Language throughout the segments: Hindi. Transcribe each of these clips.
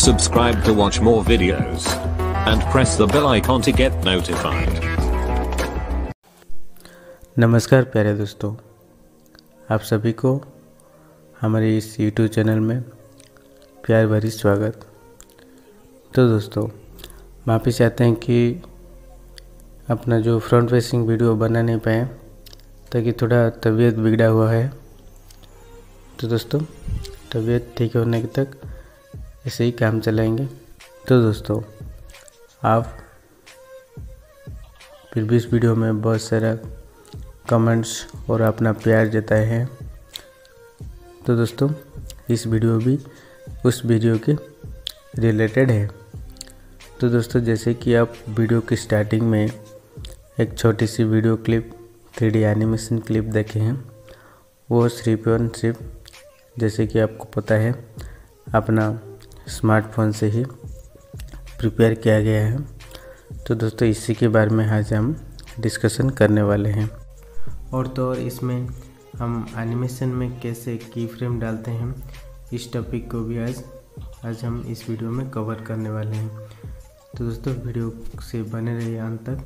Subscribe to watch more videos and press the bell icon to get notified. नमस्कार प्यारे दोस्तों, आप सभी को हमारे इस YouTube चैनल में प्यार भरी स्वागत। तो दोस्तों, माफ़ी चाहते हैं कि अपना जो फ्रंट फेसिंग वीडियो बना नहीं पाए, ताकि थोड़ा तबीयत बिगड़ा हुआ है। तो दोस्तों, तबीयत ठीक होने तक ऐसे ही काम चलाएंगे। तो दोस्तों, आप प्रीवियस वीडियो में बहुत सारा कमेंट्स और अपना प्यार जताए हैं। तो दोस्तों, इस वीडियो भी उस वीडियो के रिलेटेड है। तो दोस्तों, जैसे कि आप वीडियो की स्टार्टिंग में एक छोटी सी video clip 3D animation clip देखे हैं, वो सिर्फ और सिर्फ जैसे कि आपको पता है अपना स्मार्टफोन से ही प्रिपेयर किया गया है। तो दोस्तों, इसी के बारे में आज हम डिस्कशन करने वाले हैं। और तो और इसमें हम एनिमेशन में कैसे की फ्रेम डालते हैं, इस टॉपिक को भी आज हम इस वीडियो में कवर करने वाले हैं। तो दोस्तों, वीडियो से बने रहिए अंत तक,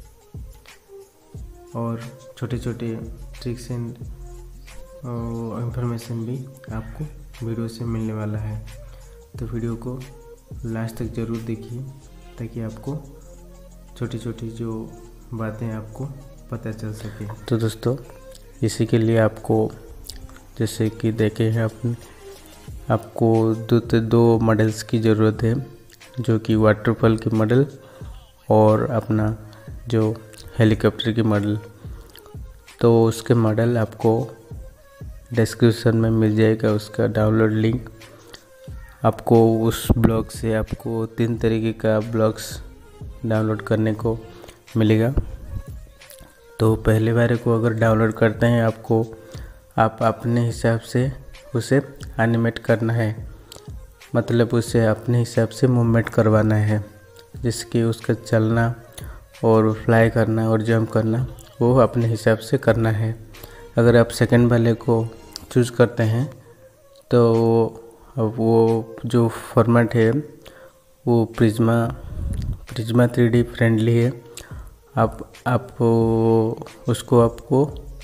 और छोटे छोटे ट्रिक्स एंड इंफॉर्मेशन भी आपको वीडियो से मिलने वाला है। तो वीडियो को लास्ट तक ज़रूर देखिए, ताकि आपको छोटी छोटी जो बातें आपको पता चल सके। तो दोस्तों, इसी के लिए आपको जैसे कि देखे हैं आपको दो मॉडल्स की ज़रूरत है, जो कि वाटरफॉल की मॉडल और अपना जो हेलीकॉप्टर की मॉडल। तो उसके मॉडल आपको डिस्क्रिप्शन में मिल जाएगा, उसका डाउनलोड लिंक। आपको उस ब्लॉग से आपको 3 तरीके का ब्लॉग्स डाउनलोड करने को मिलेगा। तो पहले बार को अगर डाउनलोड करते हैं, आप अपने हिसाब से उसे एनिमेट करना है, मतलब उसे अपने हिसाब से मूवमेंट करवाना है, जिसकी उसका चलना और फ्लाई करना और जंप करना वो अपने हिसाब से करना है। अगर आप सेकंड वाले को चूज़ करते हैं, तो वो जो फॉर्मेट है वो प्रिज्मा 3D फ्रेंडली है। आप उसको आपको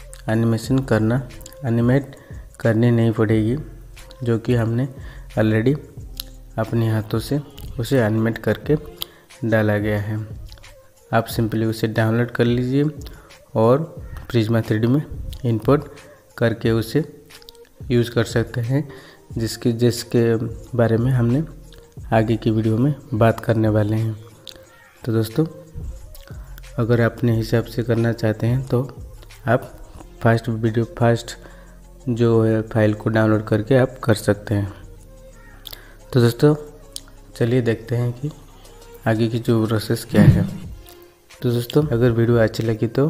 एनिमेट करनी नहीं पड़ेगी, जो कि हमने ऑलरेडी अपने हाथों से उसे एनिमेट करके डाला गया है। आप सिंपली उसे डाउनलोड कर लीजिए और प्रिज्मा 3D में इंपोर्ट करके उसे यूज़ कर सकते हैं, जिसके बारे में हमने आगे की वीडियो में बात करने वाले हैं। तो दोस्तों, अगर आप अपने हिसाब से करना चाहते हैं, तो आप फर्स्ट जो है फाइल को डाउनलोड करके आप कर सकते हैं। तो दोस्तों, चलिए देखते हैं कि आगे की जो प्रोसेस क्या है। तो दोस्तों, अगर वीडियो अच्छी लगी तो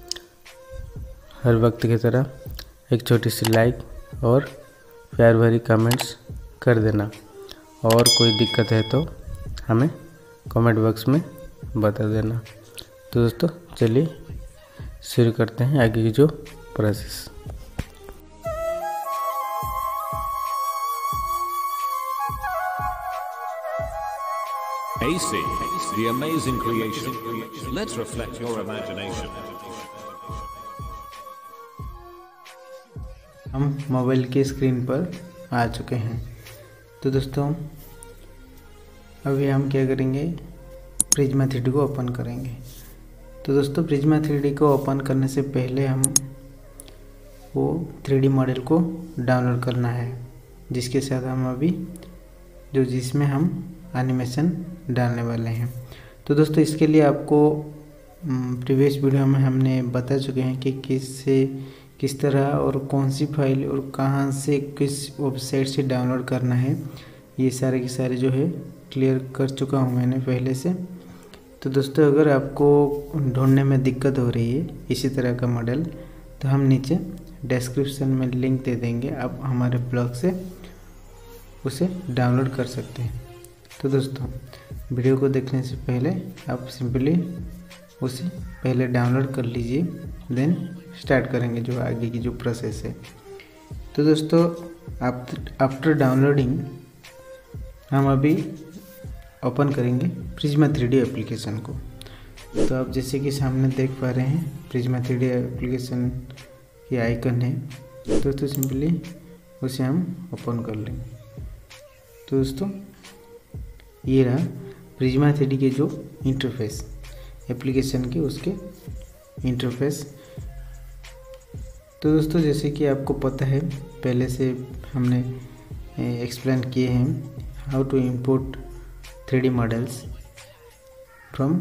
हर वक्त की तरह एक छोटी सी लाइक और प्यार भरी कमेंट्स कर देना, और कोई दिक्कत है तो हमें कमेंट बॉक्स में बता देना। तो दोस्तों, चलिए शुरू करते हैं आगे की जो process. AC, the amazing creation. Let's reflect your imagination. हम मोबाइल के स्क्रीन पर आ चुके हैं। तो दोस्तों, अभी हम क्या करेंगे, प्रिज्मा 3D को ओपन करेंगे। तो दोस्तों, प्रिज्मा 3D को ओपन करने से पहले हम वो 3D मॉडल को डाउनलोड करना है, जिसके साथ हम अभी जिसमें हम एनिमेशन डालने वाले हैं। तो दोस्तों, इसके लिए आपको प्रीवियस वीडियो में हमने बता चुके हैं कि किस तरह और कौन सी फाइल और कहां से किस वेबसाइट से डाउनलोड करना है, ये सारे के सारे जो है क्लियर कर चुका हूं मैंने पहले से। तो दोस्तों, अगर आपको ढूंढने में दिक्कत हो रही है इसी तरह का मॉडल, तो हम नीचे डिस्क्रिप्शन में लिंक दे देंगे, आप हमारे ब्लॉग से उसे डाउनलोड कर सकते हैं। तो दोस्तों, वीडियो को देखने से पहले आप सिंपली उसे पहले डाउनलोड कर लीजिए, देन स्टार्ट करेंगे जो आगे की जो प्रोसेस है। तो दोस्तों, आफ्टर डाउनलोडिंग हम अभी ओपन करेंगे प्रिज्मा 3D एप्लीकेशन को। तो आप जैसे कि सामने देख पा रहे हैं प्रिज्मा 3D एप्लीकेशन की आइकन है। दोस्तों सिंपली उसे हम ओपन कर लेंगे। तो दोस्तों ये रहा प्रिज्मा 3D के जो इंटरफेस एप्लीकेशन के उसके इंटरफेस। तो दोस्तों जैसे कि आपको पता है पहले से हमने एक्सप्लेन किए हैं how to import 3D models from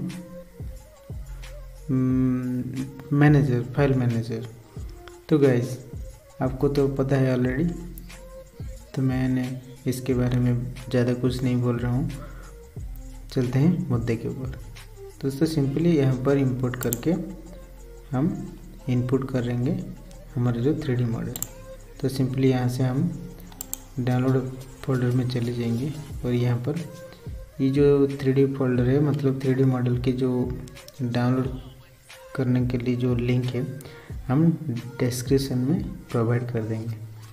manager file manager. तो गाइस आपको तो पता है ऑलरेडी, तो मैंने इसके बारे में ज़्यादा कुछ नहीं बोल रहा हूँ। चलते हैं मुद्दे के ऊपर। दोस्तों सिंपली यहाँ पर इंपोर्ट करके हम इनपुट करेंगे हमारे जो 3D मॉडल। तो सिंपली यहाँ से हम डाउनलोड फोल्डर में चले जाएंगे और यहाँ पर ये जो 3D फोल्डर है मतलब 3D मॉडल के जो डाउनलोड करने के लिए जो लिंक है हम डिस्क्रिप्शन में प्रोवाइड कर देंगे।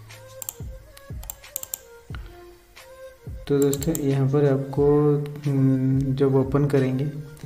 तो दोस्तों यहाँ पर आपको जब ओपन करेंगे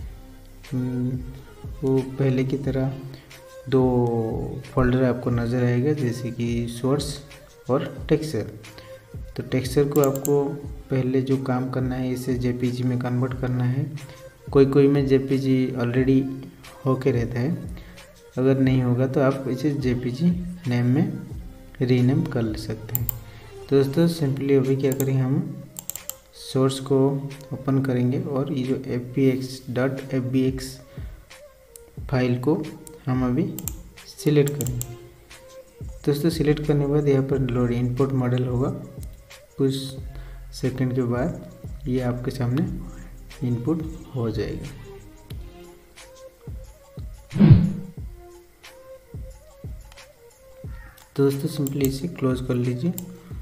वो पहले की तरह दो फोल्डर आपको नज़र आएगा, जैसे कि सोर्स और टेक्सचर। तो टेक्सचर को आपको पहले जो काम करना है इसे जेपीजी में कन्वर्ट करना है। कोई में जेपीजी ऑलरेडी होके रहता है, अगर नहीं होगा तो आप इसे जेपीजी नेम में रीनेम कर सकते हैं। तो दोस्तों सिंपली अभी क्या करेंगे हम सोर्स को ओपन करेंगे और ये जो fbx.fbx फाइल को हम अभी सिलेक्ट करेंगे। दोस्तों सिलेक्ट करने के बाद यहाँ पर लोड इनपुट मॉडल होगा, कुछ सेकंड के बाद ये आपके सामने इनपुट हो जाएगा। दोस्तों सिंपली इसे क्लोज कर लीजिए।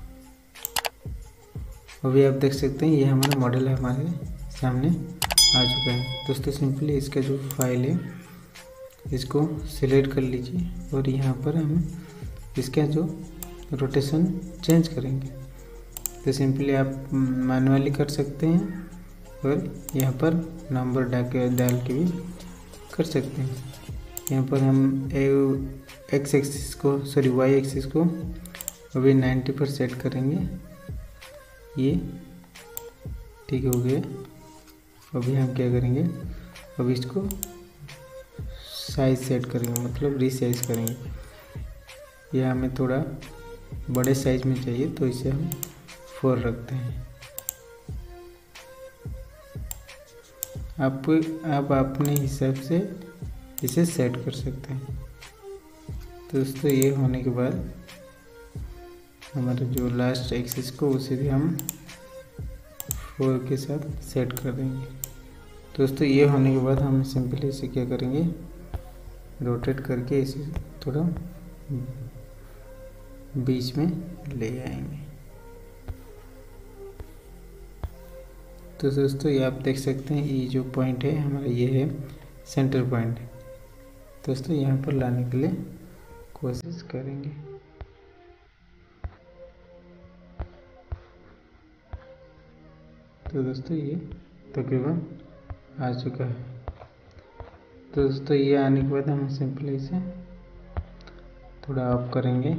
अभी आप देख सकते हैं ये हमारा मॉडल है हमारे सामने आ चुका है। दोस्तों सिंपली इसका जो फाइल है इसको सिलेक्ट कर लीजिए और यहाँ पर हम इसका जो रोटेशन चेंज करेंगे। तो सिंपली आप मैनुअली कर सकते हैं और यहाँ पर नंबर डाल के भी कर सकते हैं। यहाँ पर हम एक्स एक्सिस को वाई एक्सिस को अभी 90 पर सेट करेंगे। ये ठीक हो गया। अभी हम क्या करेंगे, अभी इसको साइज सेट करेंगे मतलब रीसाइज करेंगे। यह हमें थोड़ा बड़े साइज में चाहिए तो इसे हम 4 रखते हैं। आप अपने हिसाब से इसे सेट कर सकते हैं। तो दोस्तों ये होने के बाद हमारे जो लास्ट एक्सिस को उसे भी हम 4 के साथ सेट कर देंगे। दोस्तों ये होने के बाद हम सिंपली इसे क्या करेंगे, रोटेट करके इसे थोड़ा बीच में ले आएंगे। तो दोस्तों ये आप देख सकते हैं ये जो पॉइंट है हमारा ये है सेंटर पॉइंट। दोस्तों यहाँ पर लाने के लिए कोशिश करेंगे। तो दोस्तों ये तकरीबन आ चुका है। तो दोस्तों ये आने के बाद हम सिंपली इसे थोड़ा ऑफ करेंगे।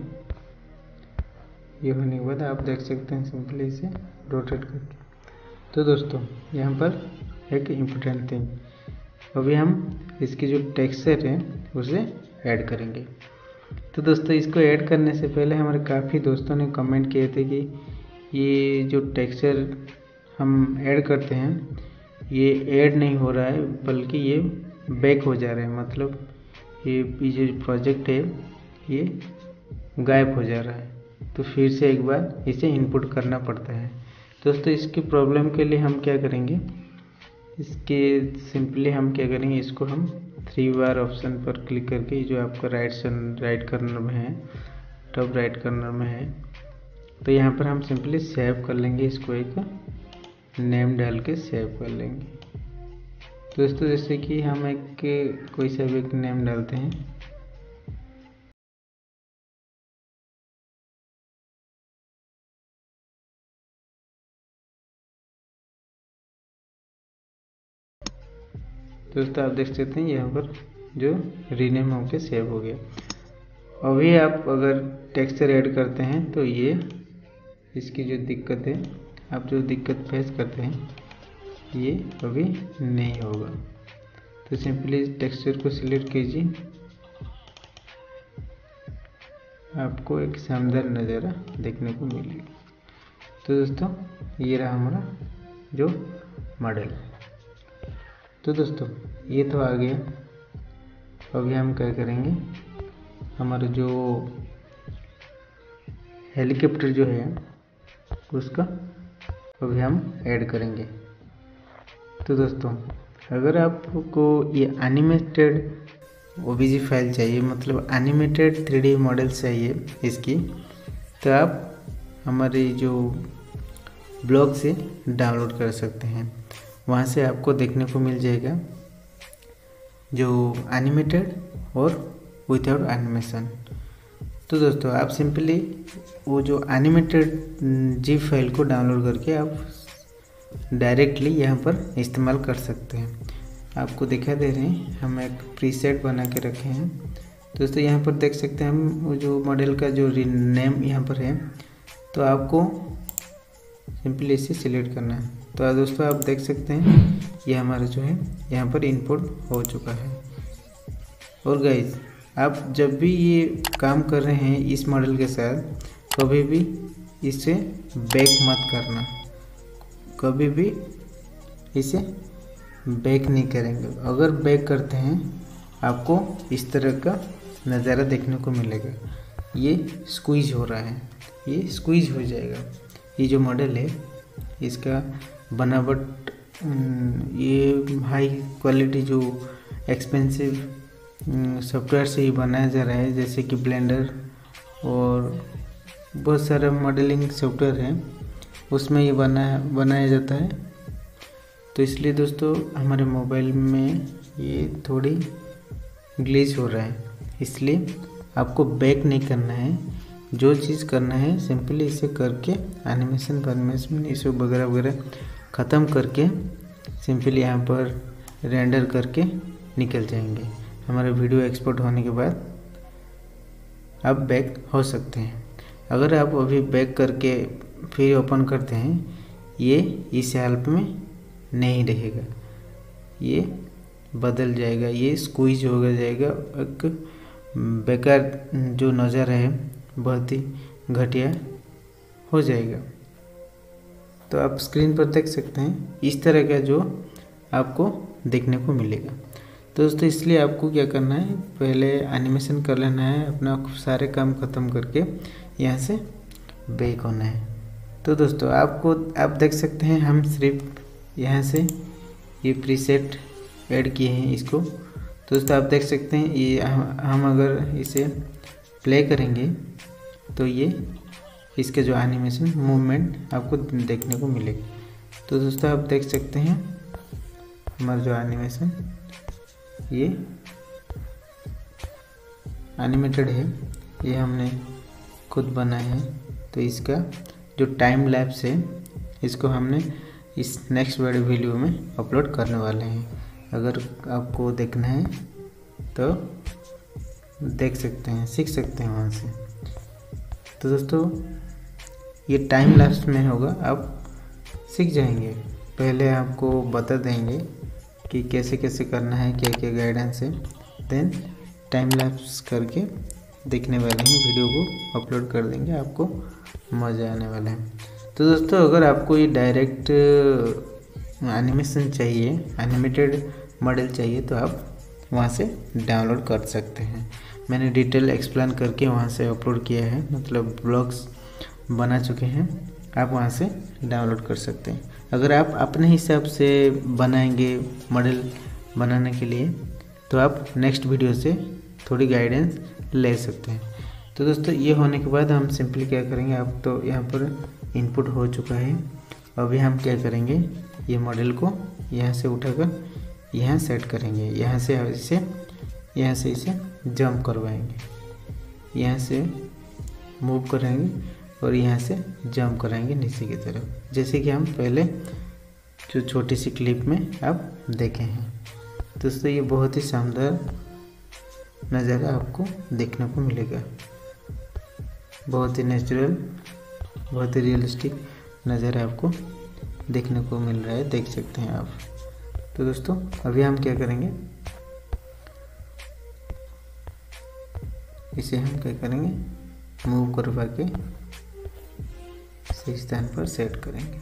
ये होने के बाद आप देख सकते हैं सिंपली इसे रोटेट करके। तो दोस्तों यहाँ पर एक इम्पोर्टेंट थिंग, अभी हम इसकी जो टेक्सचर है उसे ऐड करेंगे। तो दोस्तों इसको ऐड करने से पहले हमारे काफ़ी दोस्तों ने कमेंट किए थे कि ये जो टेक्सचर हम ऐड करते हैं ये ऐड नहीं हो रहा है बल्कि ये बैक हो जा रहा है, मतलब ये जो प्रोजेक्ट है ये गायब हो जा रहा है। तो फिर से एक बार इसे इनपुट करना पड़ता है। दोस्तों इसकी प्रॉब्लम के लिए हम क्या करेंगे, इसके सिंपली हम क्या करेंगे, इसको हम 3 बार ऑप्शन पर क्लिक करके जो आपका राइट कॉर्नर में है, टॉप राइट कॉर्नर में है, तो यहाँ पर हम सिंपली सेव कर लेंगे। इसको एक नेम डाल के सेव कर लेंगे। दोस्तों जैसे कि हम कोई सा भी एक नेम डालते हैं। दोस्तों आप देख सकते हैं यहाँ पर जो रीनेम होके सेव हो गया। अभी आप अगर टेक्सचर ऐड करते हैं तो ये इसकी जो दिक्कत है, आप जो दिक्कत फेस करते हैं ये अभी नहीं होगा। तो सिंपली टेक्सचर को सिलेक्ट कीजिए, आपको एक शानदार नज़ारा देखने को मिलेगा। तो दोस्तों ये रहा हमारा जो मॉडल। तो दोस्तों ये तो आ गया। अभी हम क्या करेंगे, हमारा जो हेलीकॉप्टर जो है उसका अभी हम ऐड करेंगे। तो दोस्तों अगर आपको ये एनिमेटेड OBJ फाइल चाहिए, मतलब एनिमेटेड 3D मॉडल चाहिए इसकी, तो आप हमारे जो ब्लॉग से डाउनलोड कर सकते हैं। वहाँ से आपको देखने को मिल जाएगा जो एनिमेटेड और विदाउट एनिमेशन। तो दोस्तों आप सिंपली वो जो एनिमेटेड जिप फाइल को डाउनलोड करके आप डायरेक्टली यहाँ पर इस्तेमाल कर सकते हैं। आपको दिखा दे रहे हैं, हम एक प्रीसेट बना के रखे हैं। दोस्तों यहाँ पर देख सकते हैं हम वो जो मॉडल का जो नेम यहाँ पर है, तो आपको सिंपली इसे सिलेक्ट करना है। तो दोस्तों आप देख सकते हैं ये हमारा जो है यहाँ पर इनपुट हो चुका है। और गाइस आप जब भी ये काम कर रहे हैं इस मॉडल के साथ, कभी भी इसे बैक मत करना, कभी भी इसे बैक नहीं करेंगे। अगर बैक करते हैं आपको इस तरह का नज़ारा देखने को मिलेगा। ये स्क्वीज हो रहा है, ये स्क्वीज हो जाएगा। ये जो मॉडल है इसका बनावट ये हाई क्वालिटी जो एक्सपेंसिव सॉफ्टवेयर से ही बनाया जा रहा है, जैसे कि ब्लेंडर और बहुत सारा मॉडलिंग सॉफ्टवेयर है उसमें ये बनाया जाता है। तो इसलिए दोस्तों हमारे मोबाइल में ये थोड़ी ग्लिच हो रहा है, इसलिए आपको बैक नहीं करना है। जो चीज़ करना है सिंपली इसे करके एनिमेशन इसे वगैरह वगैरह ख़त्म करके सिंपली यहाँ पर रेंडर करके निकल जाएंगे। हमारा वीडियो एक्सपोर्ट होने के बाद आप बैक हो सकते हैं। अगर आप अभी बैक करके फिर ओपन करते हैं, ये इस हेल्प में नहीं रहेगा, ये बदल जाएगा, ये स्क्वीज हो जाएगा। एक बेकार जो नज़ारा है बहुत ही घटिया हो जाएगा। तो आप स्क्रीन पर देख सकते हैं इस तरह का जो आपको देखने को मिलेगा। तो दोस्तों इसलिए आपको क्या करना है, पहले एनिमेशन कर लेना है, अपना सारे काम ख़त्म करके यहाँ से बैक होना है। तो दोस्तों आप देख सकते हैं हम सिर्फ यहाँ से ये प्रीसेट ऐड किए हैं इसको। तो दोस्तों आप देख सकते हैं ये हम अगर इसे प्ले करेंगे तो ये इसके जो एनिमेशन मूवमेंट आपको देखने को मिलेगी। तो दोस्तों आप देख सकते हैं हमारा जो एनिमेशन ये एनिमेटेड है, ये हमने खुद बनाया है। तो इसका जो टाइम लैप्स है इसको हमने इस नेक्स्ट वीडियो में अपलोड करने वाले हैं। अगर आपको देखना है तो देख सकते हैं, सीख सकते हैं वहाँ से। तो दोस्तों ये टाइम लैप्स में होगा, आप सीख जाएंगे। पहले आपको बता देंगे कि कैसे कैसे करना है, क्या क्या गाइडेंस है, देन टाइम लैप्स करके देखने वाले हैं, वीडियो को अपलोड कर देंगे, आपको मज़ा आने वाला है। तो दोस्तों अगर आपको ये डायरेक्ट एनिमेशन चाहिए, एनिमेटेड मॉडल चाहिए, तो आप वहाँ से डाउनलोड कर सकते हैं। मैंने डिटेल एक्सप्लेन करके वहाँ से अपलोड किया है, मतलब ब्लॉग्स बना चुके हैं, आप वहाँ से डाउनलोड कर सकते हैं। अगर आप अपने हिसाब से बनाएंगे मॉडल बनाने के लिए, तो आप नेक्स्ट वीडियो से थोड़ी गाइडेंस ले सकते हैं। तो दोस्तों ये होने के बाद हम सिंपली क्या करेंगे, आप तो यहाँ पर इनपुट हो चुका है। अभी हम क्या करेंगे, ये मॉडल को यहाँ से उठाकर यहाँ सेट करेंगे, यहाँ से इसे जंप करवाएंगे, यहाँ से मूव करेंगे और यहाँ से जंप कराएंगे नीचे की तरफ, जैसे कि हम पहले जो छोटी सी क्लिप में आप देखे हैं। दोस्तों ये बहुत ही शानदार नज़ारा आपको देखने को मिलेगा, बहुत ही नेचुरल, बहुत ही रियलिस्टिक नज़ारा आपको देखने को मिल रहा है, देख सकते हैं आप। तो दोस्तों अभी हम क्या करेंगे, इसे हम क्या करेंगे, मूव करवा के सही स्थान पर सेट करेंगे।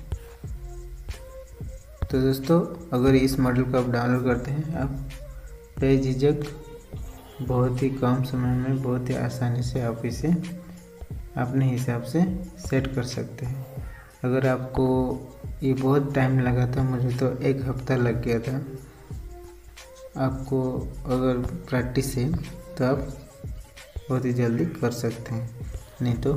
तो दोस्तों अगर इस मॉडल को आप डाउनलोड करते हैं, आप बेझिझक बहुत ही कम समय में बहुत ही आसानी से आप इसे अपने हिसाब से सेट कर सकते हैं। अगर आपको ये बहुत टाइम लगा था, मुझे तो 1 हफ्ता लग गया था। आपको अगर प्रैक्टिस है तो आप बहुत ही जल्दी कर सकते हैं, नहीं तो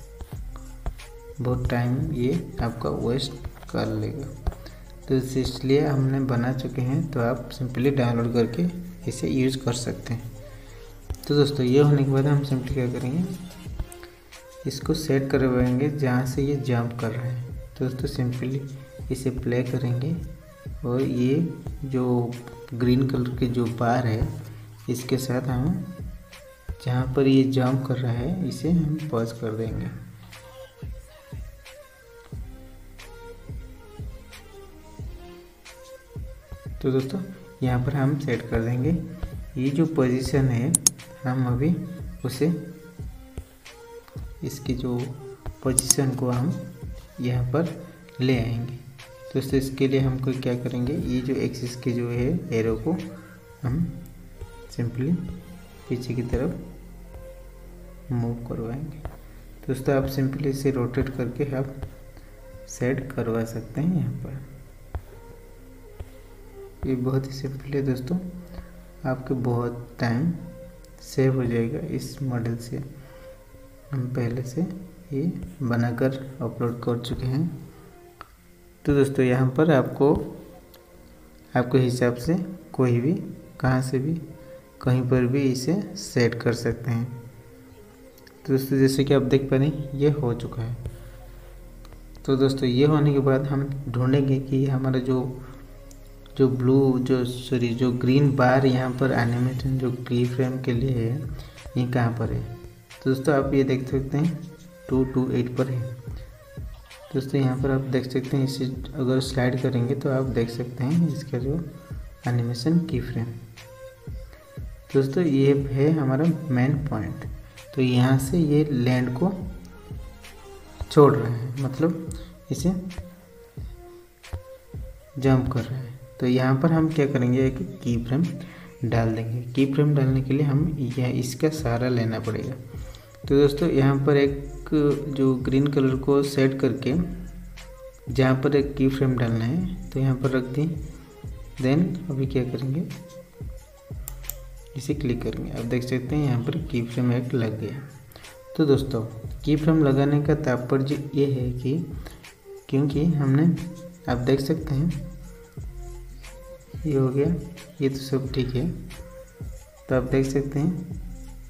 बहुत टाइम ये आपका वेस्ट कर लेगा। तो इसलिए हमने बना चुके हैं, तो आप सिंपली डाउनलोड करके इसे यूज़ कर सकते हैं। तो दोस्तों ये होने के बाद हम सिंपली क्या करेंगे, इसको सेट करवाएंगे जहाँ से ये जंप कर रहा है। तो दोस्तों सिंपली इसे प्ले करेंगे और ये जो ग्रीन कलर के जो बार है, इसके साथ हम जहाँ पर ये जंप कर रहा है इसे हम पॉज कर देंगे। तो दोस्तों यहाँ पर हम सेट कर देंगे, ये जो पोजीशन है हम अभी उसे, इसकी जो पोजीशन को हम यहाँ पर ले आएंगे। तो इसके लिए हमको क्या करेंगे, ये जो एक्सिस के जो है एरो को हम सिंपली पीछे की तरफ मूव करवाएंगे। दोस्तों आप सिंपली इसे रोटेट करके आप सेट करवा सकते हैं यहाँ पर। ये बहुत ही सिंपल है दोस्तों, आपके बहुत टाइम सेव हो जाएगा। इस मॉडल से हम पहले से ये बनाकर अपलोड कर चुके हैं। तो दोस्तों यहाँ पर आपके हिसाब से कोई भी कहाँ से भी कहीं पर भी इसे सेट कर सकते हैं। तो दोस्तों जैसे कि आप देख पा रहे हैं ये हो चुका है। तो दोस्तों ये होने के बाद हम ढूंढेंगे कि हमारा जो ग्रीन बार यहाँ पर एनिमेशन जो की फ्रेम के लिए है, ये कहाँ पर है। तो दोस्तों आप ये देख सकते हैं 228 पर है। दोस्तों यहाँ पर आप देख सकते हैं, इसे अगर स्लाइड करेंगे तो आप देख सकते हैं इसका जो एनिमेशन की फ्रेम। दोस्तों ये है हमारा मेन पॉइंट। तो यहाँ से ये लैंड को छोड़ रहा है, मतलब इसे जंप कर रहा है। तो यहाँ पर हम क्या करेंगे, एक की फ्रेम डाल देंगे। की फ्रेम डालने के लिए हम इसका सहारा लेना पड़ेगा। तो दोस्तों यहाँ पर एक जो ग्रीन कलर को सेट करके जहाँ पर एक की फ्रेम डालना है तो यहाँ पर रख दी। देन अभी क्या करेंगे, इसे क्लिक करेंगे। आप देख सकते हैं यहाँ पर की फ्रेम एक लग गया। तो दोस्तों की फ्रेम लगाने का तात्पर्य ये है कि क्योंकि हमने, आप देख सकते हैं ये हो गया, ये तो सब ठीक है। तो आप देख सकते हैं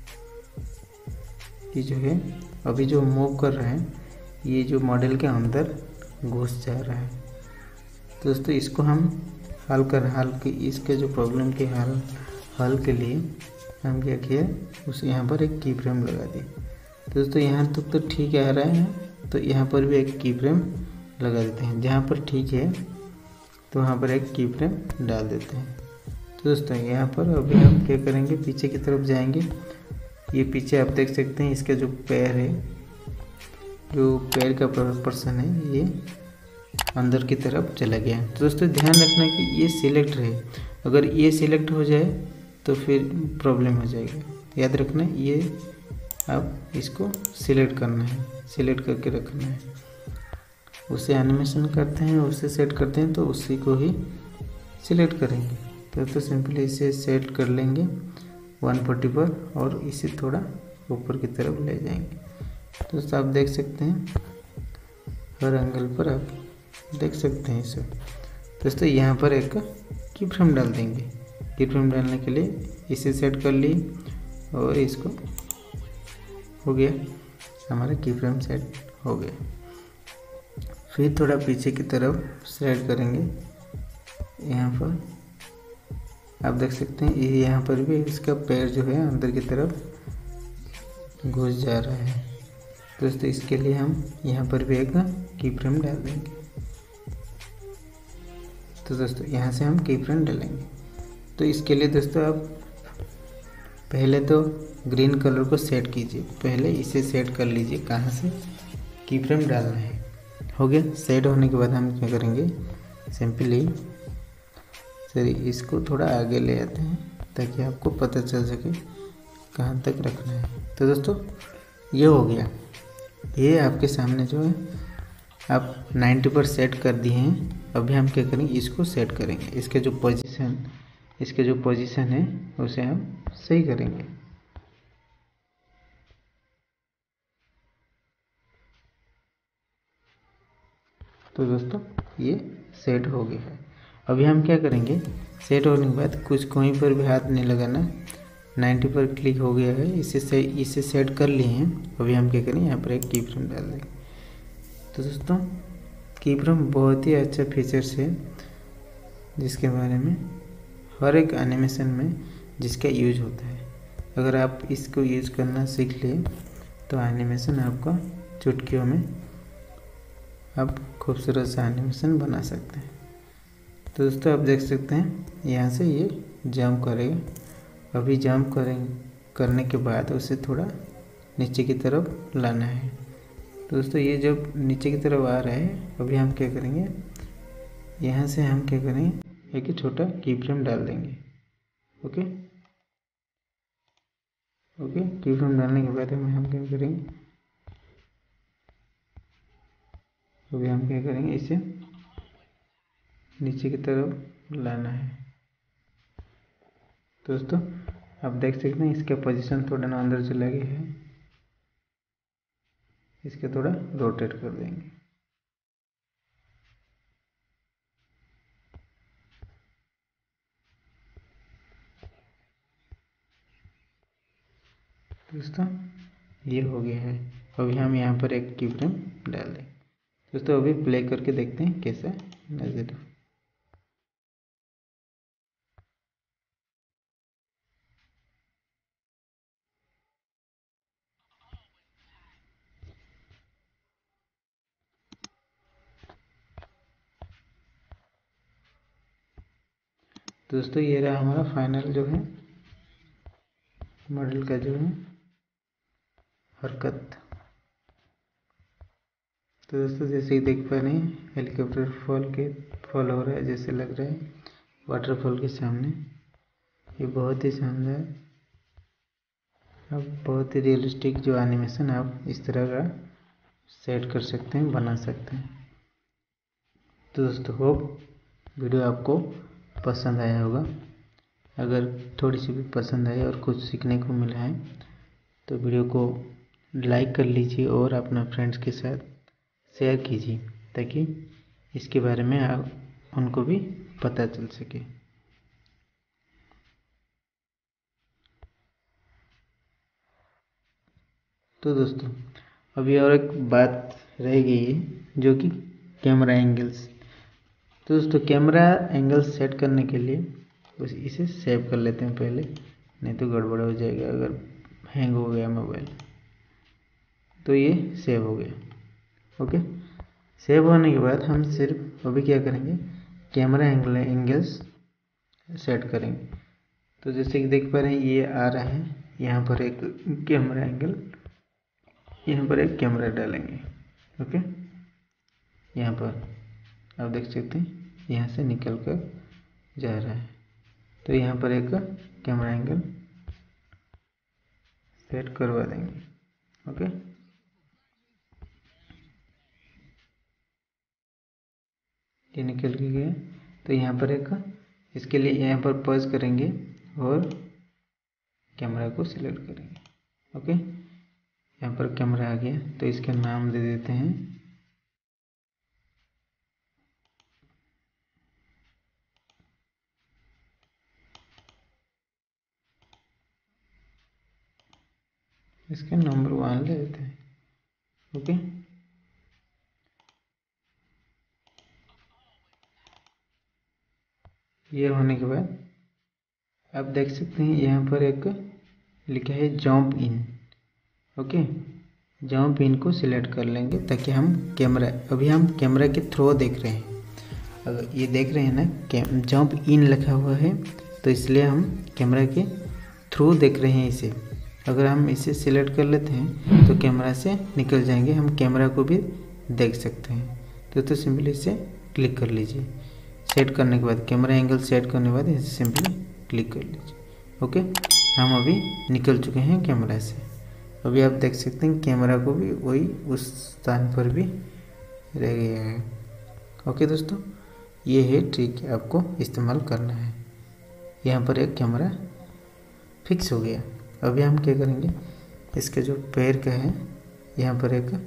कि जो है अभी जो मूव कर रहा है ये जो मॉडल के अंदर घुस जा रहा है। दोस्तों इसको हम हल के इसके जो प्रॉब्लम के हल के लिए हम क्या किया, उसे यहाँ पर एक की फ्रेम लगा दी। दोस्तों यहाँ तक तो ठीक आ रहा है, तो यहाँ पर भी एक की फ्रेम लगा देते हैं। जहाँ पर ठीक है तो वहाँ पर एक की फ्रेम डाल देते हैं। तो दोस्तों यहाँ पर अभी हम क्या करेंगे, पीछे की तरफ जाएंगे। ये पीछे आप देख सकते हैं इसका जो पैर है, जो पैर का पर्सन है, ये अंदर की तरफ चला गया। तो दोस्तों ध्यान रखना कि ये सिलेक्ट रहे, अगर ये सिलेक्ट हो जाए तो फिर प्रॉब्लम हो जाएगा। याद रखना ये आप इसको सिलेक्ट करना है, सिलेक्ट करके रखना है। उसे एनिमेशन करते हैं, उसे सेट करते हैं तो उसी को ही सिलेक्ट करेंगे। तो सिंपली इसे सेट कर लेंगे 140 पर और इसे थोड़ा ऊपर की तरफ ले जाएंगे। दोस्तों आप देख सकते हैं हर एंगल पर आप देख सकते हैं इसे। दोस्तों यहाँ पर एक की फ्रेम डाल देंगे। की फ्रेम डालने के लिए इसे सेट कर लिए और इसको हो गया, हमारा की फ्रेम सेट हो गया। फिर थोड़ा पीछे की तरफ स्लाइड करेंगे, यहाँ पर आप देख सकते हैं ये यहाँ पर भी इसका पैर जो है अंदर की तरफ घुस जा रहा है। दोस्तों इसके लिए हम यहाँ पर भी एक की फ्रेम डाल देंगे। तो दोस्तों यहाँ से हम की फ्रेम डालेंगे। तो इसके लिए दोस्तों आप पहले तो ग्रीन कलर को सेट कीजिए, पहले इसे सेट कर लीजिए कहाँ से की फ्रेम डालना है। हो गया। सेट होने के बाद हम क्या करेंगे, सिंपली सॉरी इसको थोड़ा आगे ले आते हैं ताकि आपको पता चल सके कहाँ तक रखना है। तो दोस्तों ये हो गया। ये आपके सामने जो है आप 90 पर सेट कर दिए हैं। अभी हम क्या करेंगे, इसको सेट करेंगे। इसके जो पोजीशन है उसे हम सही करेंगे। तो दोस्तों ये सेट हो गया है। अभी हम क्या करेंगे, सेट होने के बाद कुछ कहीं पर भी हाथ नहीं लगाना। 90 पर क्लिक हो गया है, इसे सेट कर लिए हैं। अभी हम क्या करेंगे, यहाँ पर एक की फ्रेम डाल देंगे। तो दोस्तों की फ्रेम बहुत ही अच्छा फीचर्स है जिसके बारे में हर एक एनिमेशन में जिसका यूज होता है। अगर आप इसको यूज करना सीख लें तो एनिमेशन आपका चुटकियों में आप खूबसूरत सा एनिमेशन बना सकते हैं। तो दोस्तों आप देख सकते हैं यहाँ से ये जंप करेगा। अभी जंप करने के बाद उसे थोड़ा नीचे की तरफ लाना है। तो दोस्तों ये जब नीचे की तरफ आ रहा है, अभी हम क्या करेंगे, यहाँ से हम क्या करेंगे, एक छोटा की फ्रेम डाल देंगे। ओके की फ्रेम डालने के बाद हम क्या करेंगे, अभी हम क्या करेंगे, इसे नीचे की तरफ लाना है। दोस्तों आप देख सकते हैं इसका पोजीशन थोड़ा ना अंदर चला गया है, इसके थोड़ा रोटेट कर देंगे। दोस्तों ये हो गया है। अभी हम यहाँ पर एक की फ्रेम डाल दें। दोस्तों अभी प्ले करके देखते हैं कैसा नजर। दोस्तों ये रहा हमारा फाइनल जो है मॉडल का जो है हरकत। तो दोस्तों जैसे ही देख पा रहे हैं हेलीकॉप्टर फॉल हो रहा है, जैसे लग रहा है वाटरफॉल के सामने। ये बहुत ही शानदार, अब बहुत ही रियलिस्टिक जो एनिमेशन आप इस तरह का सेट कर सकते हैं, बना सकते हैं। तो दोस्तों होप वीडियो आपको पसंद आया होगा। अगर थोड़ी सी भी पसंद आई और कुछ सीखने को मिला है तो वीडियो को लाइक कर लीजिए और अपने फ्रेंड्स के साथ शेयर कीजिए ताकि इसके बारे में उनको भी पता चल सके। तो दोस्तों अभी और एक बात रह गई है जो कि कैमरा एंगल्स। तो दोस्तों कैमरा एंगल सेट करने के लिए बस इसे सेव कर लेते हैं पहले, नहीं तो गड़बड़ हो जाएगा अगर हैंग हो गया मोबाइल। तो ये सेव हो गया। ओके सेव होने के बाद हम सिर्फ अभी क्या करेंगे, कैमरा एंगल्स सेट करेंगे। तो जैसे कि देख पा रहे हैं ये आ रहा है, यहाँ पर एक कैमरा एंगल, यहाँ पर एक कैमरा डालेंगे। ओके यहाँ पर आप देख सकते हैं यहाँ से निकल कर जा रहा है। तो यहाँ पर एक कैमरा एंगल सेट करवा देंगे। ओके ये निकल के गया। तो यहाँ पर एक, इसके लिए यहाँ पर पॉज करेंगे और कैमरा को सिलेक्ट करेंगे। ओके यहाँ पर कैमरा आ गया, तो इसका नाम दे देते हैं इसके नंबर 1 ले देते हैं। ओके ये होने के बाद आप देख सकते हैं यहाँ पर एक लिखा है jump in. Okay, jump in को सिलेक्ट कर लेंगे ताकि हम कैमरा, अभी हम कैमरा के थ्रू देख रहे हैं। अगर ये देख रहे हैं ना जंप इन लिखा हुआ है, तो इसलिए हम कैमरा के थ्रू देख रहे हैं इसे। अगर हम इसे सिलेक्ट कर लेते हैं तो कैमरा से निकल जाएंगे, हम कैमरा को भी देख सकते हैं। तो सिंपली इसे क्लिक कर लीजिए। सेट करने के बाद, कैमरा एंगल सेट करने के बाद इसे सिंपली क्लिक कर लीजिए। ओके, हम अभी निकल चुके हैं कैमरा से। अभी आप देख सकते हैं कैमरा को भी वही उस स्थान पर भी रह गया है। ओके दोस्तों, ये है ट्रिक, आपको इस्तेमाल करना है। यहाँ पर एक कैमरा फिक्स हो गया। अभी हम क्या करेंगे, इसके जो पैर का है यहाँ पर एक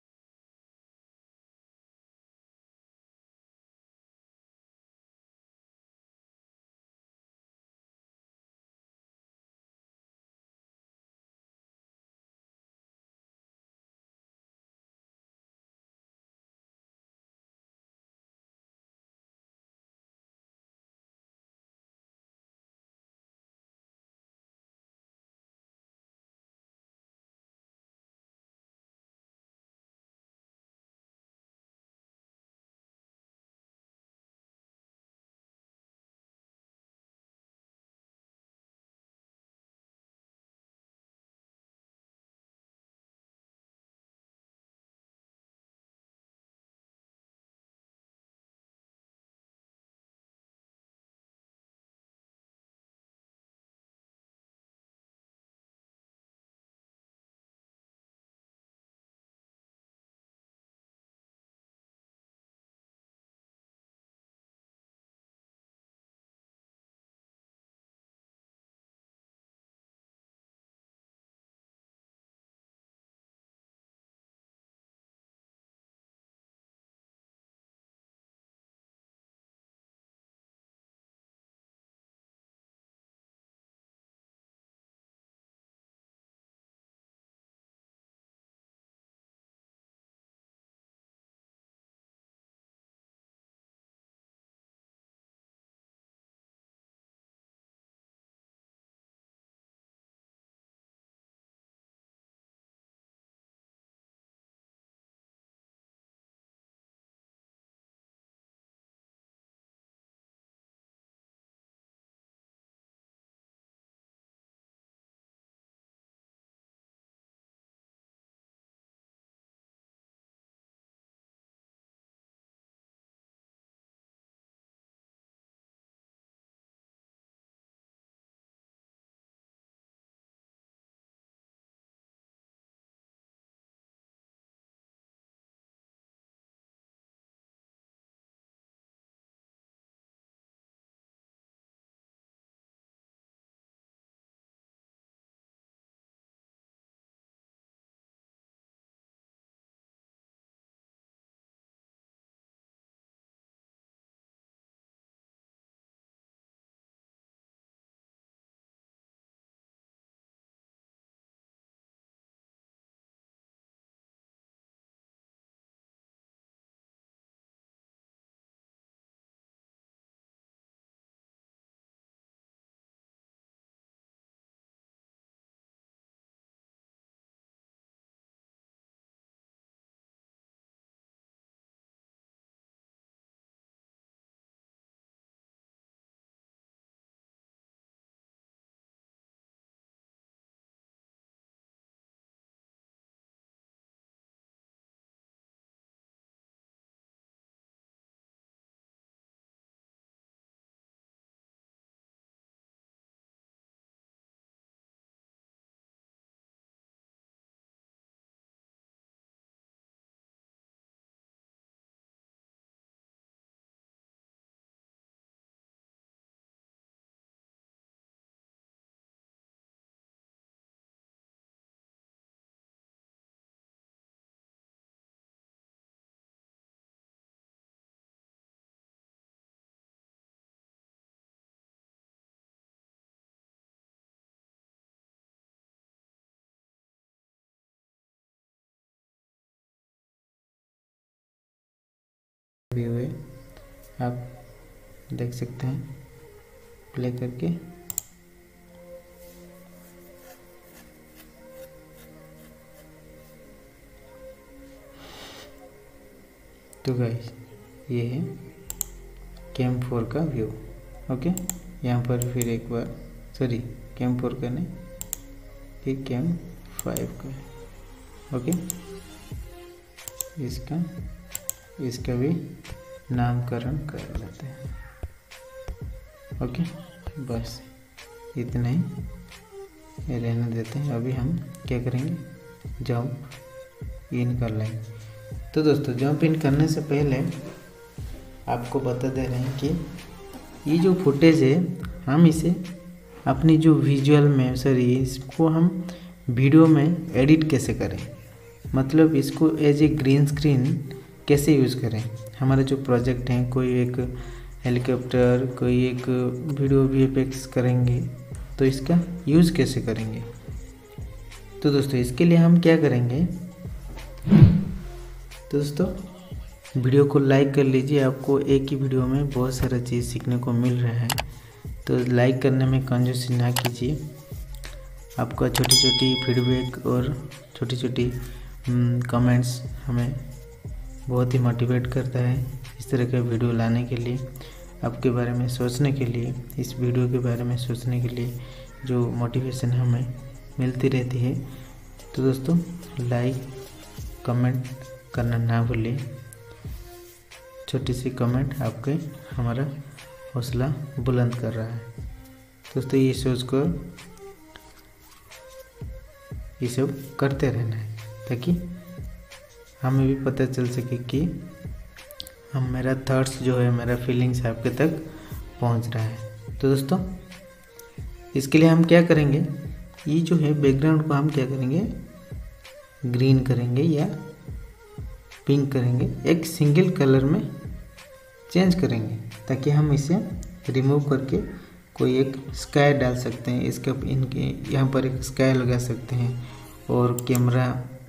भी हुए आप देख सकते हैं, प्ले करके तो गाइस ये है कैम 4 का व्यू। ओके, यहाँ पर फिर एक बार कैम 4 का नहीं, फिर कैम 5 का। ओके, इसका भी नामकरण कर लेते हैं। ओके, बस इतना ही रहने देते हैं। अभी हम क्या करेंगे, जंप इन कर लेंगे। तो दोस्तों जंप इन करने से पहले आपको बता दे रहे हैं कि ये जो फुटेज है हम इसे अपनी जो विजुअल में इसको हम वीडियो में एडिट कैसे करें, मतलब इसको एज ए ग्रीन स्क्रीन कैसे यूज़ करें। हमारा जो प्रोजेक्ट है, कोई एक हेलीकॉप्टर, कोई एक वीडियो VFX करेंगे, तो इसका यूज़ कैसे करेंगे। तो दोस्तों इसके लिए हम क्या करेंगे, तो दोस्तों वीडियो को लाइक कर लीजिए। आपको एक ही वीडियो में बहुत सारा चीज़ सीखने को मिल रहा है, तो लाइक करने में कंजूसी ना कीजिए। आपका छोटी छोटी फीडबैक और छोटी छोटी कमेंट्स हमें बहुत ही मोटिवेट करता है इस तरह का वीडियो लाने के लिए, आपके बारे में सोचने के लिए, इस वीडियो के बारे में सोचने के लिए जो मोटिवेशन हमें मिलती रहती है। तो दोस्तों लाइक कमेंट करना ना भूलिए। छोटी सी कमेंट आपके हमारा हौसला बुलंद कर रहा है। दोस्तों ये सोच कर ये सब करते रहना है ताकि हमें भी पता चल सके कि मेरा थॉट्स जो है, मेरा फीलिंग्स आपके तक पहुंच रहा है। तो दोस्तों इसके लिए हम क्या करेंगे, ये जो है बैकग्राउंड को हम क्या करेंगे, ग्रीन करेंगे या पिंक करेंगे, एक सिंगल कलर में चेंज करेंगे ताकि हम इसे रिमूव करके कोई एक स्काई डाल सकते हैं। इसका इनके यहाँ पर एक स्काई लगा सकते हैं और कैमरा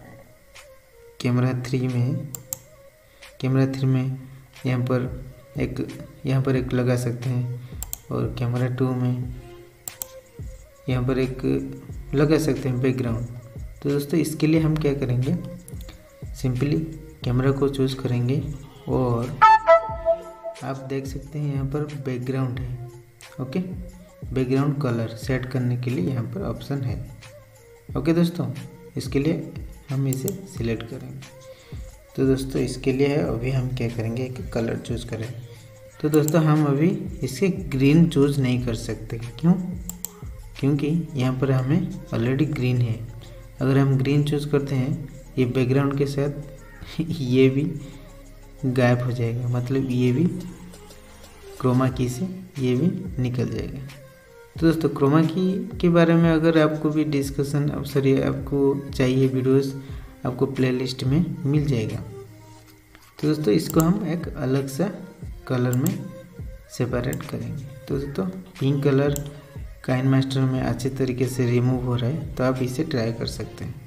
3 में यहाँ पर एक लगा सकते हैं और कैमरा 2 में यहाँ पर एक लगा सकते हैं बैकग्राउंड। तो दोस्तों इसके लिए हम क्या करेंगे, सिंपली कैमरा को चूज़ करेंगे और आप देख सकते हैं यहाँ पर बैकग्राउंड है। ओके, बैकग्राउंड कलर सेट करने के लिए यहाँ पर ऑप्शन है। ओके दोस्तों, इसके लिए हम इसे सिलेक्ट करेंगे। तो दोस्तों इसके लिए है, अभी हम क्या करेंगे कि कलर चूज़ करें। तो दोस्तों हम अभी इसे ग्रीन चूज़ नहीं कर सकते, क्यों? क्योंकि यहाँ पर हमें ऑलरेडी ग्रीन है। अगर हम ग्रीन चूज़ करते हैं, ये बैकग्राउंड के साथ ये भी गायब हो जाएगा, मतलब ये भी क्रोमा की से ये भी निकल जाएगा। तो दोस्तों क्रोमा की के बारे में अगर आपको भी डिस्कशन आपको चाहिए वीडियोस, आपको प्लेलिस्ट में मिल जाएगा। तो दोस्तों इसको हम एक अलग सा कलर में सेपरेट करेंगे। तो दोस्तों पिंक कलर काइनमास्टर में अच्छे तरीके से रिमूव हो रहा है, तो आप इसे ट्राई कर सकते हैं।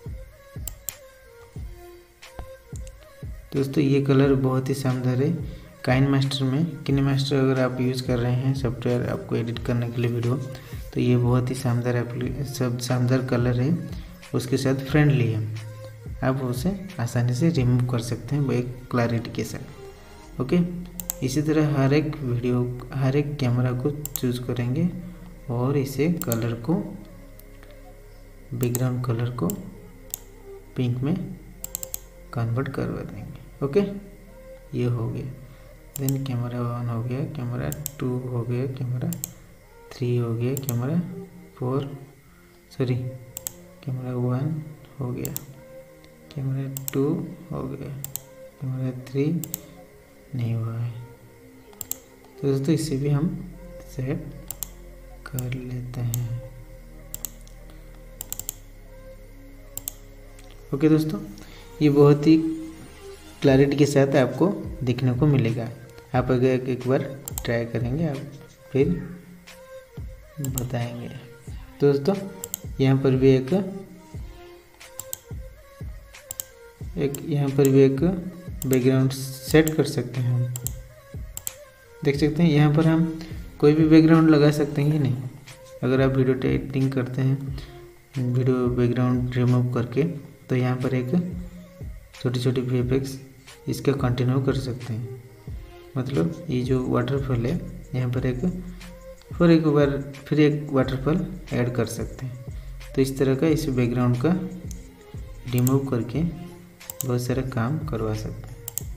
दोस्तों ये कलर बहुत ही शानदार है। काइनमास्टर में, किनेमास्टर अगर आप यूज़ कर रहे हैं सॉफ्टवेयर आपको एडिट करने के लिए वीडियो, तो ये बहुत ही शानदार कलर है, उसके साथ फ्रेंडली है। आप उसे आसानी से रिमूव कर सकते हैं एक क्लैरिटी के साथ। ओके, इसी तरह हर एक कैमरा को चूज़ करेंगे और इसे कलर को, बैकग्राउंड कलर को पिंक में कन्वर्ट करवा देंगे। ओके, ये हो गया। देन कैमरा 1 हो गया, कैमरा 2 हो गया, कैमरा 3 हो गया, कैमरा 1 हो गया, कैमरा 2 हो गया, कैमरा 3 नहीं हुआ है। तो दोस्तों इसे भी हम सेट कर लेते हैं। ओके दोस्तों, ये बहुत ही क्लैरिटी के साथ आपको दिखने को मिलेगा। आप अगर एक बार ट्राई करेंगे, आप फिर बताएंगे। तो दोस्तों यहाँ पर भी एक यहाँ पर भी एक बैकग्राउंड सेट कर सकते हैं हम। देख सकते हैं यहाँ पर हम कोई भी बैकग्राउंड लगा सकते हैं कि नहीं। अगर आप वीडियो एडिटिंग करते हैं वीडियो बैकग्राउंड रिमूव करके, तो यहाँ पर एक छोटी छोटी VFX इसका कंटिन्यू कर सकते हैं। मतलब ये जो वाटरफॉल है यहाँ पर फिर एक वाटरफॉल ऐड कर सकते हैं। तो इस तरह का इस बैकग्राउंड का रिमूव करके बहुत सारा काम करवा सकते हैं।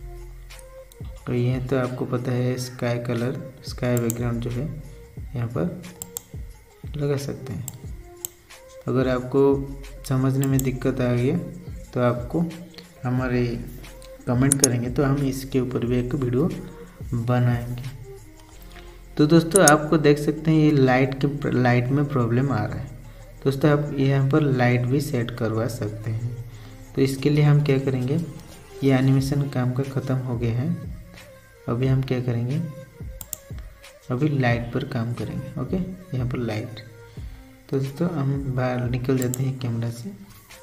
तो यह तो आपको पता है स्काई बैकग्राउंड जो है यहाँ पर लगा सकते हैं। अगर आपको समझने में दिक्कत आ गई तो आपको हमारे कमेंट करेंगे तो हम इसके ऊपर भी एक वीडियो बनाएंगे। तो दोस्तों आपको देख सकते हैं ये लाइट में प्रॉब्लम आ रहा है। दोस्तों आप यहाँ पर लाइट भी सेट करवा सकते हैं। तो इसके लिए हम क्या करेंगे, ये एनिमेशन काम का ख़त्म हो गया है। अभी हम क्या करेंगे, अभी लाइट पर काम करेंगे। ओके, यहाँ पर लाइट। तो दोस्तों हम बाहर निकल जाते हैं कैमरा से।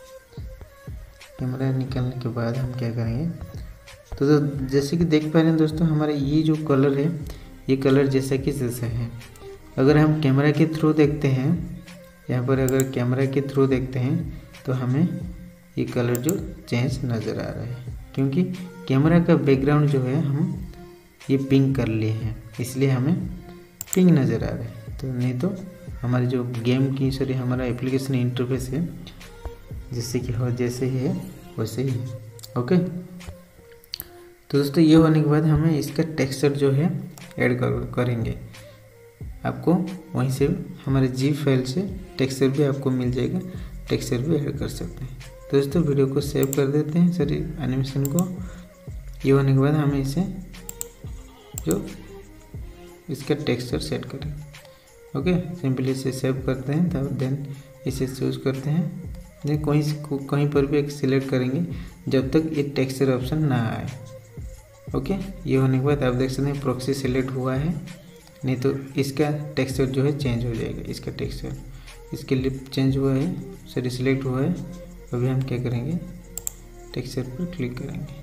कैमरा निकलने के बाद हम क्या करेंगे, तो जैसे कि देख पा रहे हैं दोस्तों, हमारा ये जो कलर है ये कलर जैसा है। अगर हम कैमरा के थ्रू देखते हैं, यहाँ पर अगर कैमरा के थ्रू देखते हैं तो हमें ये कलर जो चेंज नज़र आ रहा है, क्योंकि कैमरा का बैकग्राउंड जो है हम ये पिंक कर लिए हैं, इसलिए हमें पिंक नज़र आ रहा है। तो नहीं तो हमारे जो हमारा एप्लीकेशन इंटरफेस है जैसे ही है वैसे ही है। ओके, तो दोस्तों ये होने के बाद हमें इसका टेक्सचर जो है ऐड करेंगे। आपको वहीं से हमारे जी फाइल से टेक्सचर भी आपको मिल जाएगा, टेक्सचर भी ऐड कर सकते हैं। तो दोस्तों वीडियो को सेव कर देते हैं, सॉरी एनिमेशन को। ये होने के बाद हमें इसे जो इसका टेक्सचर सेट करें। ओके, सिंपली इसे सेव करते हैं, तब देन इसे चूज करते हैं। देन कहीं पर भी एक सिलेक्ट करेंगे जब तक ये टेक्सचर ऑप्शन ना आए। ओके, ये होने के बाद आप देख सकते हैं प्रॉक्सी सिलेक्ट हुआ है, नहीं तो इसका टेक्सचर जो है चेंज हो जाएगा। इसका टेक्सचर इसके लिए चेंज हुआ है, सॉरी सिलेक्ट हुआ है। अभी हम क्या करेंगे, टेक्सचर पर क्लिक करेंगे।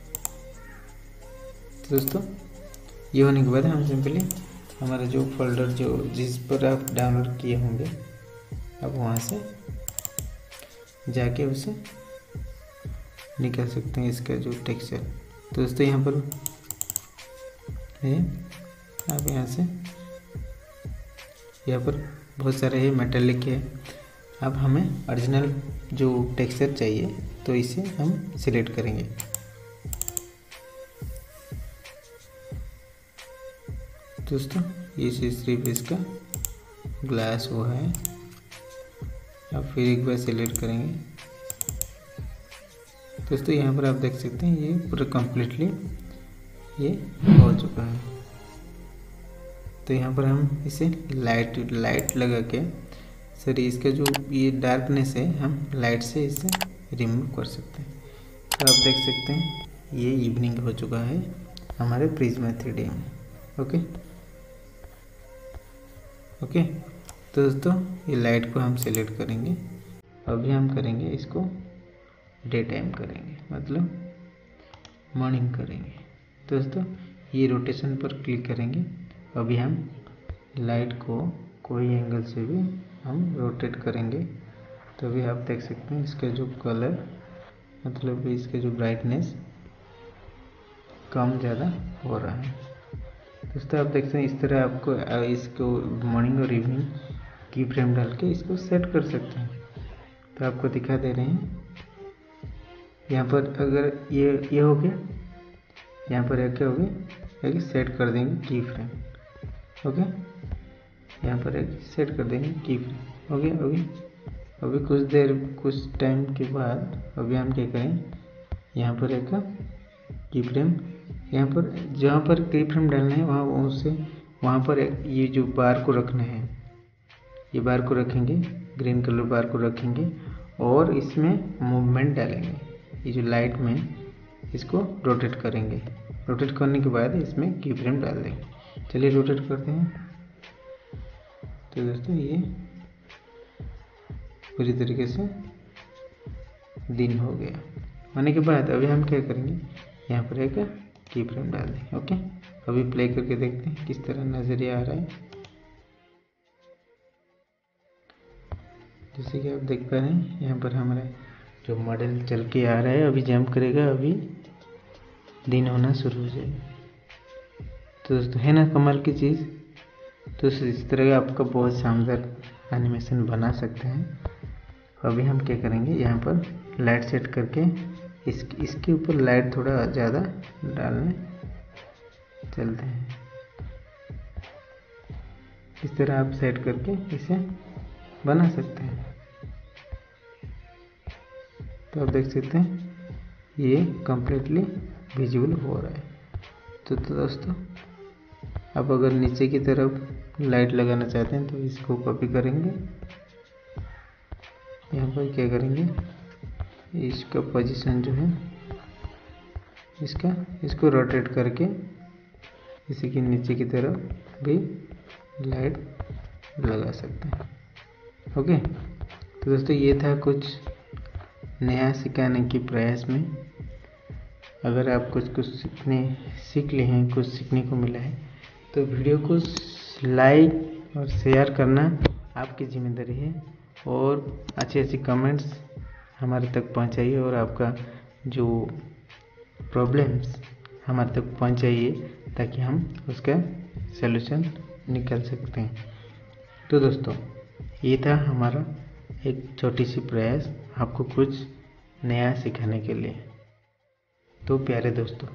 तो दोस्तों ये होने के बाद हम सिंपली हमारा जो फोल्डर जिस पर आप डाउनलोड किए होंगे, आप वहाँ से जाके उसे निकाल सकते हैं इसका जो टेक्सचर। तो दोस्तों यहाँ पर है, आप यहाँ से यहाँ पर बहुत सारे है, मेटालिक है। अब हमें ओरिजिनल जो टेक्सचर चाहिए तो इसे हम सिलेक्ट करेंगे। दोस्तों ये सिर्फ इसका ग्लास हुआ है। अब फिर एक बार सिलेक्ट करेंगे। दोस्तों यहाँ पर आप देख सकते हैं ये पूरा कम्प्लीटली ये हो चुका है। तो यहाँ पर हम इसे लाइट लगा के, सॉरी इसका जो ये डार्कनेस है हम लाइट से इसे रिमूव कर सकते हैं। तो आप देख सकते हैं ये इवनिंग हो चुका है हमारे प्रिज्मा 3D में। ओके, तो दोस्तों ये लाइट को हम सेलेक्ट करेंगे। अभी हम करेंगे इसको डे टाइम करेंगे, मतलब मॉर्निंग करेंगे। दोस्तों ये रोटेशन पर क्लिक करेंगे। अभी हम लाइट को कोई एंगल से भी हम रोटेट करेंगे। तो अभी आप देख सकते हैं इसका जो कलर, मतलब इसका जो ब्राइटनेस कम ज़्यादा हो रहा है। दोस्तों आप देख सकते हैं इस तरह आपको इसको मॉर्निंग और इवनिंग की फ्रेम डाल के इसको सेट कर सकते हैं। तो आपको दिखा दे रहे हैं यहाँ पर, अगर ये हो गया, यहाँ पर क्या हो गया, एक सेट कर देंगे की फ्रेम। ओके, यहाँ पर एक सेट कर देंगे की फ्रेम। ओके, अभी कुछ टाइम के बाद अभी हम क्या करें, यहाँ पर एक की फ्रेम, यहाँ पर जहाँ पर की फ्रेम डालना है वहाँ पर ये जो बार को रखना है, ये बार को रखेंगे, ग्रीन कलर बार को रखेंगे और इसमें मूवमेंट डालेंगे। ये जो लाइट में इसको रोटेट करेंगे। रोटेट करने के बाद इसमें की फ्रेम डाल देंगे। चलिए रोटेट करते हैं। तो दोस्तों ये पूरी तरीके से दिन हो गया। होने के बाद अभी हम क्या करेंगे, यहाँ पर एक की फ्रेम डाल देंगे। ओके, अभी प्ले करके देखते हैं किस तरह नजरिया आ रहा है। जैसे कि आप देख पा रहे हैं यहाँ पर हमारा जो मॉडल चल के आ रहा है, अभी जंप करेगा। अभी दिन होना शुरू हो जाएगा। तो दोस्तों है ना कमाल की चीज़। तो इस तरह आपका बहुत शानदार एनिमेशन बना सकते हैं। अभी हम क्या करेंगे, यहाँ पर लाइट सेट करके इसके ऊपर लाइट थोड़ा ज़्यादा डालने चलते हैं। इस तरह आप सेट करके इसे बना सकते हैं। तो आप देख सकते हैं ये कम्प्लीटली विजुअल हो रहा है। तो दोस्तों अब अगर नीचे की तरफ लाइट लगाना चाहते हैं तो इसको कॉपी करेंगे। यहाँ पर क्या करेंगे, इसका पोजीशन जो है इसको रोटेट करके इसी के नीचे की तरफ भी लाइट लगा सकते हैं। ओके, तो दोस्तों ये था कुछ नया सिखाने के प्रयास में। अगर आप कुछ सीख लिए हैं, कुछ सीखने को मिला है, तो वीडियो को लाइक और शेयर करना आपकी जिम्मेदारी है। और अच्छे कमेंट्स हमारे तक पहुंचाइए और आपका जो प्रॉब्लम्स हमारे तक पहुंचाइए ताकि हम उसका सलूशन निकाल सकते हैं। तो दोस्तों ये था हमारा एक छोटी सी प्रयास आपको कुछ नया सिखाने के लिए। तो प्यारे दोस्तों,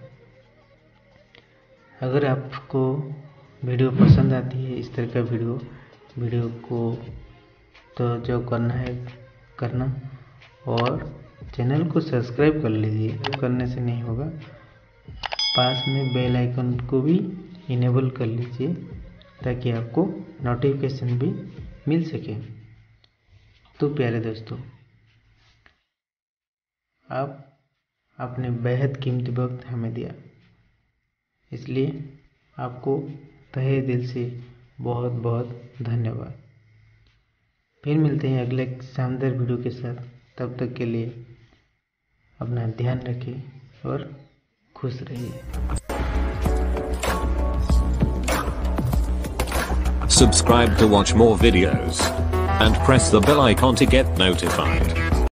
अगर आपको वीडियो पसंद आती है, इस तरह का वीडियो को तो जो करना है करना, और चैनल को सब्सक्राइब कर लीजिए। करने से नहीं होगा, पास में बेल आइकन को भी इनेबल कर लीजिए ताकि आपको नोटिफिकेशन भी मिल सके। तो प्यारे दोस्तों, आप अपने बेहद कीमती वक्त हमें दिया, इसलिए आपको तहे दिल से बहुत बहुत धन्यवाद। फिर मिलते हैं अगले शानदार वीडियो के साथ। तब तक के लिए अपना ध्यान रखिए और खुश रहिए। Subscribe to watch more videos and press the bell icon to get notified.